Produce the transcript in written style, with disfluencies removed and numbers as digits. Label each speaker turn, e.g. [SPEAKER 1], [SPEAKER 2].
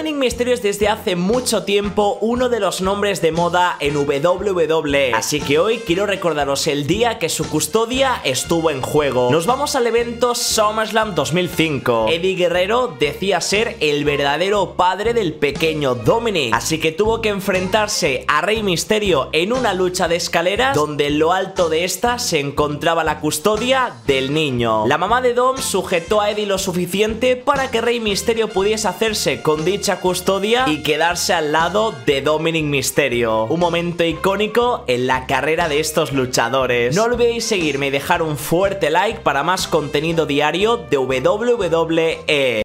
[SPEAKER 1] Dominic Mysterio es desde hace mucho tiempo uno de los nombres de moda en WWE, así que hoy quiero recordaros el día que su custodia estuvo en juego. Nos vamos al evento SummerSlam 2005. Eddie Guerrero decía ser el verdadero padre del pequeño Dominic, así que tuvo que enfrentarse a Rey Mysterio en una lucha de escaleras donde en lo alto de esta se encontraba la custodia del niño. La mamá de Dom sujetó a Eddie lo suficiente para que Rey Mysterio pudiese hacerse con dicha custodia y quedarse al lado de Dominic Mysterio. Un momento icónico en la carrera de estos luchadores. No olvidéis seguirme y dejar un fuerte like para más contenido diario de WWE.